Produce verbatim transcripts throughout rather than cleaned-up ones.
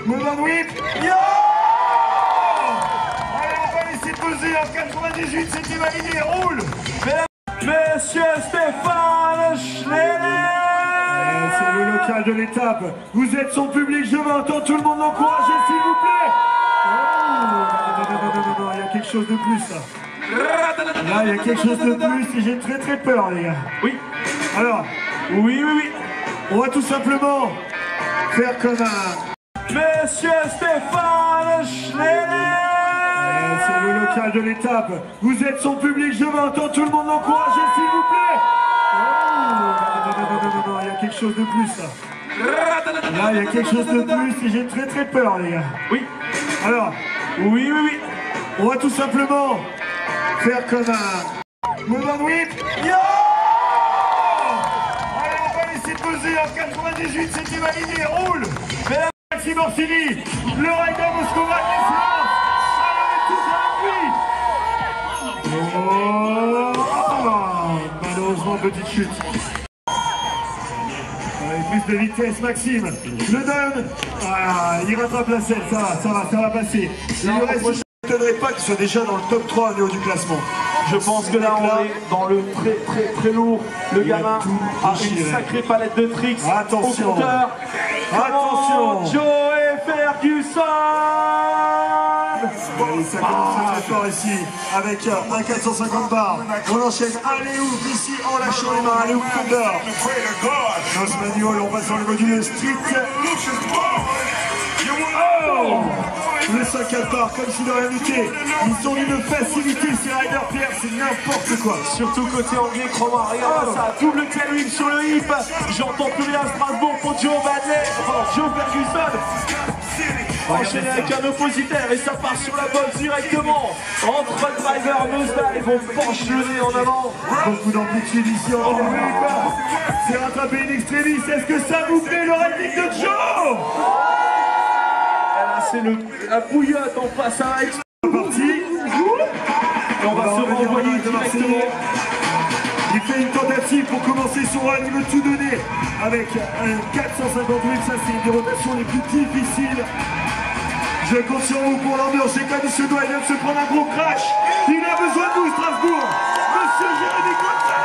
Moulin Whip. Yo! Allez, on va laisser peser en quatre-vingt-dix-huit, c'était validé, roule. Monsieur Stéphane Schneider. C'est le local de l'étape. Vous êtes son public, je veux entendre tout le monde l'encourager, s'il vous plaît. Oh, non, non, non, non, non, non, il y a quelque chose de plus, là. Là, il y a quelque chose de plus et j'ai très très peur, les gars. Oui. Alors, Oui, oui, oui. on va tout simplement faire comme un... Monsieur Stéphane Schneider. C'est le local de l'étape. Vous êtes son public, je veux entendre tout le monde l'encourager, s'il vous plaît. Oh, non, non, non, non, non, non, il y a quelque chose de plus, là. Là, il y a quelque chose de plus et j'ai très très peur, les gars. Oui. Alors, Oui, oui, oui. on va tout simplement faire comme un... Moulin Whip. Yo! Allez, on va laisser peser en quatre-vingt-dix-huit, c'était validé, roule. Maxime Orsini, le rider moscovac d'excellence. Allez, on est tous à l'appui. Oh, malheureusement, petite chute. Allez, plus de vitesse, Maxime. Je le donne. Ah, il rattrape la selle, ça va, ça va, ça va passer. Il lui reste... Je ne m'étonnerais pas qu'il soit déjà dans le top trois au niveau du classement. Je pense que là, on est dans le très très très lourd. Le gamin a une sacrée palette de tricks. Attention. Au compteur. Attention. Joey Ferguson. Allez, ça commence très fort ici avec un quatre cent cinquante bars. On enchaîne allez ouf ici en lâchant les mains. Allez ouf thunder. Dans ce manual, on passe dans le module street. Oh, le cinq à part comme s'il aurait lutté. Ils ont une facilité ces riders, Pierre, c'est n'importe quoi. Surtout côté anglais, Chroma, regarde Oh. ça, double tailwind sur le hip. J'entends pleurer à Strasbourg pour Joe Badley, enfin Joe Ferguson. Enchaîné avec un oppositaire et ça part sur la boxe directement. Entre Bad Driver, Nosedive, ils vont pencher le nez en avant. Beaucoup d'amplitude ici en whip. C'est rattrapé in extremis. Est-ce que ça vous plaît le riding de Joe? Là, c'est le, la bouillotte en face à X. Parti. Et on va se revenir renvoyer de Marseille. directement. Il fait une tentative pour commencer son run, il veut tout donner avec un quatre cent cinquante mille, ça c'est une des rotations les plus difficiles. Je compte sur vous pour l'ambiance, j'ai pas dit ce doigt, il vient de se prendre un gros crash. Il a besoin de vous Strasbourg, Monsieur Jérémy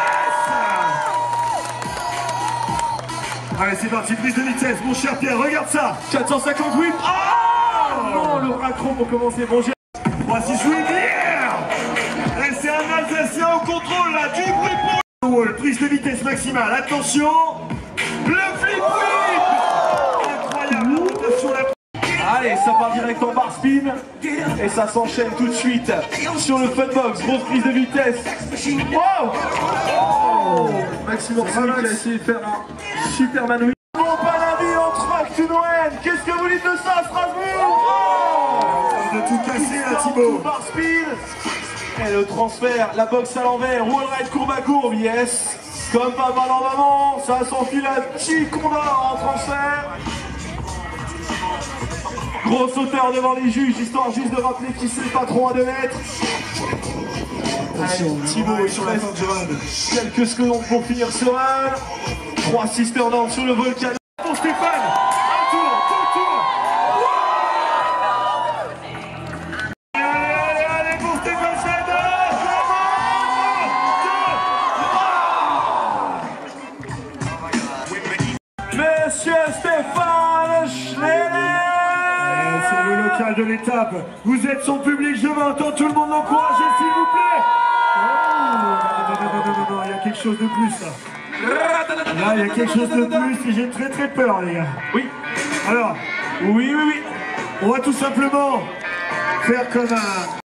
Gonzalez. Allez c'est parti, prise de vitesse, mon cher Pierre, regarde ça. quatre cent cinquante whip. Oh non, le racron pour commencer. Bon, j'ai... trois six huit, et c'est un Alsacien au contrôle là, du bruit pour le wall, prise de vitesse maximale, attention, le flip whip. Incroyable, rotation la... Allez, ça part direct en bar spin et ça s'enchaîne tout de suite sur le funbox. Grosse prise de vitesse. Wow oh Maxime Orsini qui a essayé de faire un Superman whip. Bon, pas la vie en track to Noël. Qu'est-ce que vous dites de ça, Strasbourg? Oh de tout casser là, Thibaut. Bar spin et le transfert, la boxe à l'envers, wall ride courbe à courbe, yes. Comme pas mal en avant, ça s'enfile un petit condor en transfert. Grosse hauteur devant les juges, histoire juste de rappeler qui c'est le patron à deux mètres. Attention, Thibaut est sur la fin de run. Quelques secondes pour finir ce run. trois six down sur le volcan. Pour Stéphane, un tour, deux tours. Allez, allez, allez, pour Stéphane Schneider. Monsieur Stéphane Schneider. C'est le local de l'étape. Vous êtes son public, je veux entendre tout le monde l'encourager, s'il vous plaît. Oh, non, non, non, non, non, non, il y a quelque chose de plus, là. Là, il y a quelque chose de plus et j'ai très très peur, les gars. Oui. Alors, Oui, oui, oui. on va tout simplement faire comme un...